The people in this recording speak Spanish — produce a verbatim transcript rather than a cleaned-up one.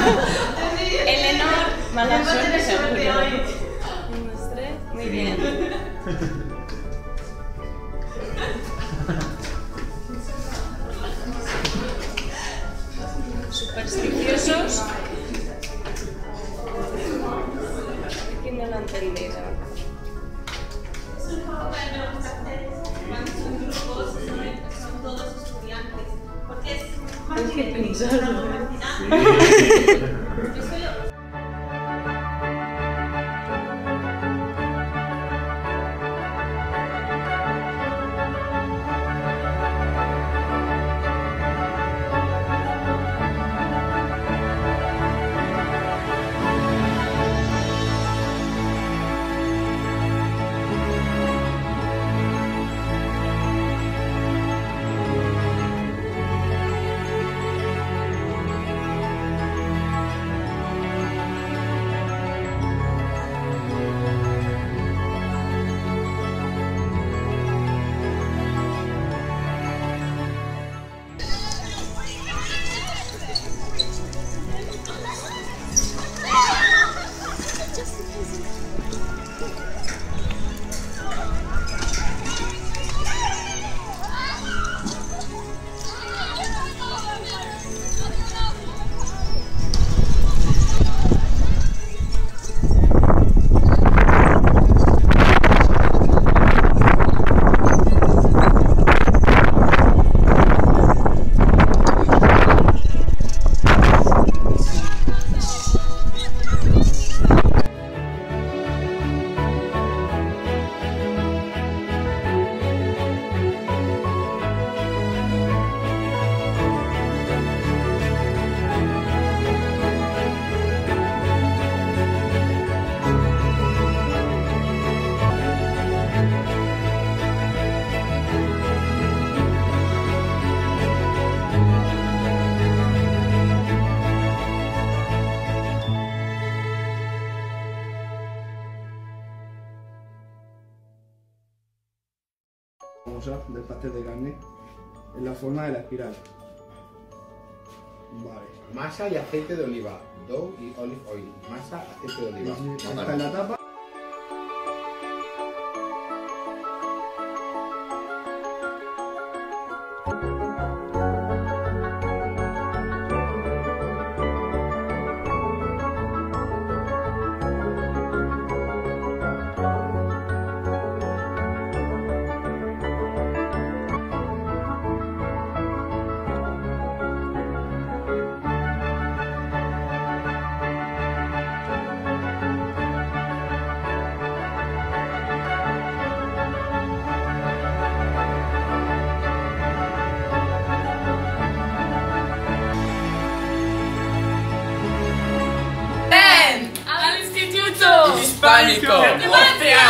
Eleanor, mala suerte seguro. Un, dos, tres, muy bien. Supersticiosos. Aquí no lo han entendido. Cuando son grupos, son todos estudiantes, porque es más Hay que pensarlo. Del pastel de carne en la forma de la espiral. Vale. Masa y aceite de oliva. Dough y olive oil. Masa, aceite de oliva. Esta es la tapa. Hispánico.